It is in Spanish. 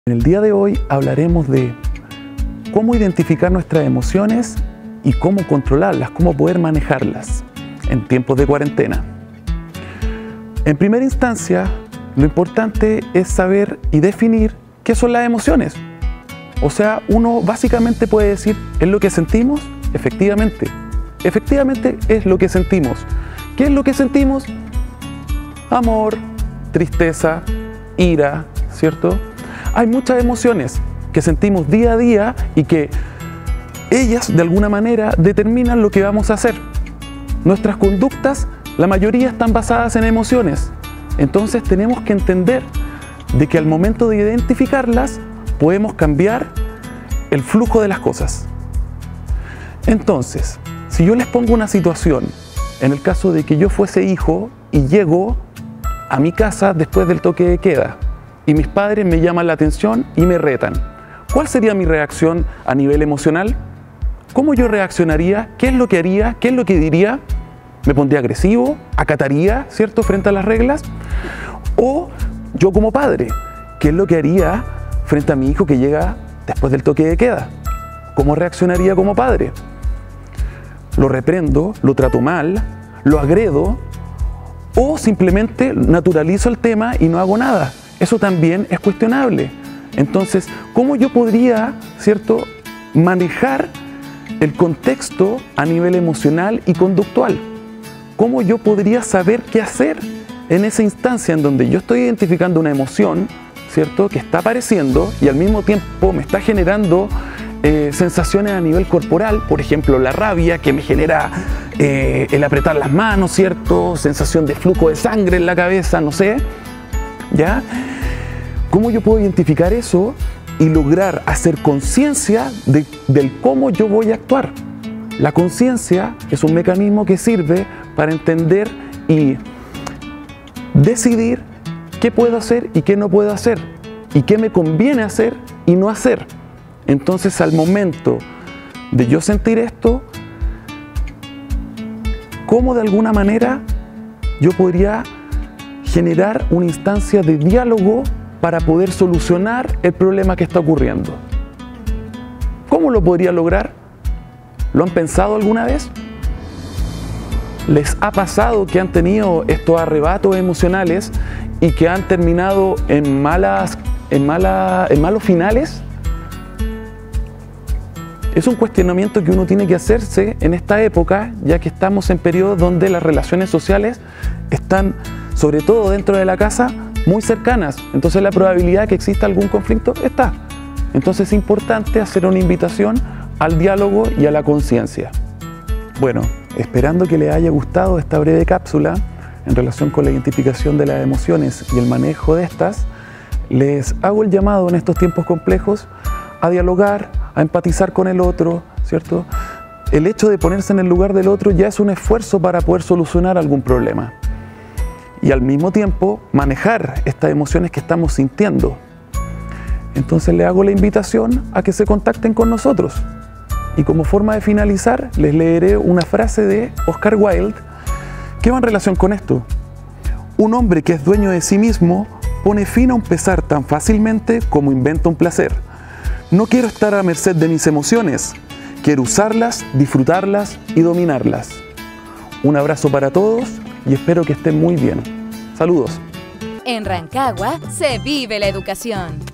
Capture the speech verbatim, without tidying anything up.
En el día de hoy hablaremos de cómo identificar nuestras emociones y cómo controlarlas, cómo poder manejarlas en tiempos de cuarentena. En primera instancia, lo importante es saber y definir qué son las emociones. O sea, uno básicamente puede decir, ¿es lo que sentimos? Efectivamente, efectivamente es lo que sentimos. ¿Qué es lo que sentimos? Amor, tristeza, ira, ¿cierto? Hay muchas emociones que sentimos día a día y que ellas de alguna manera determinan lo que vamos a hacer. Nuestras conductas, la mayoría están basadas en emociones. Entonces tenemos que entender de que al momento de identificarlas podemos cambiar el flujo de las cosas. Entonces, si yo les pongo una situación, en el caso de que yo fuese hijo y llego a mi casa después del toque de queda y mis padres me llaman la atención y me retan, ¿cuál sería mi reacción a nivel emocional? ¿Cómo yo reaccionaría? ¿Qué es lo que haría? ¿Qué es lo que diría? ¿Me pondría agresivo? ¿Acataría, cierto, frente a las reglas? O yo como padre, ¿qué es lo que haría frente a mi hijo que llega después del toque de queda? ¿Cómo reaccionaría como padre? ¿Lo reprendo? ¿Lo trato mal? ¿Lo agredo? ¿O simplemente naturalizo el tema y no hago nada? Eso también es cuestionable. Entonces, ¿cómo yo podría, cierto, manejar el contexto a nivel emocional y conductual? ¿Cómo yo podría saber qué hacer en esa instancia en donde yo estoy identificando una emoción, cierto, que está apareciendo y al mismo tiempo me está generando eh, sensaciones a nivel corporal? Por ejemplo, la rabia, que me genera eh, el apretar las manos, cierto, sensación de flujo de sangre en la cabeza, no sé, ¿ya? ¿Cómo yo puedo identificar eso y lograr hacer conciencia de, del cómo yo voy a actuar? La conciencia es un mecanismo que sirve para entender y decidir qué puedo hacer y qué no puedo hacer, y qué me conviene hacer y no hacer. Entonces, al momento de yo sentir esto, ¿cómo de alguna manera yo podría generar una instancia de diálogo para poder solucionar el problema que está ocurriendo? ¿Cómo lo podría lograr? ¿Lo han pensado alguna vez? ¿Les ha pasado que han tenido estos arrebatos emocionales y que han terminado en, malas, en, mala, en malos finales? Es un cuestionamiento que uno tiene que hacerse en esta época, ya que estamos en periodos donde las relaciones sociales están, sobre todo dentro de la casa, muy cercanas. Entonces la probabilidad de que exista algún conflicto está. Entonces es importante hacer una invitación al diálogo y a la conciencia. Bueno, esperando que les haya gustado esta breve cápsula en relación con la identificación de las emociones y el manejo de estas, les hago el llamado en estos tiempos complejos a dialogar, a empatizar con el otro, ¿cierto? El hecho de ponerse en el lugar del otro ya es un esfuerzo para poder solucionar algún problema. Y al mismo tiempo manejar estas emociones que estamos sintiendo. Entonces les hago la invitación a que se contacten con nosotros. Y como forma de finalizar, les leeré una frase de Oscar Wilde que va en relación con esto. Un hombre que es dueño de sí mismo pone fin a un pesar tan fácilmente como inventa un placer. No quiero estar a merced de mis emociones, quiero usarlas, disfrutarlas y dominarlas. Un abrazo para todos y espero que estén muy bien. Saludos. En Rancagua se vive la educación.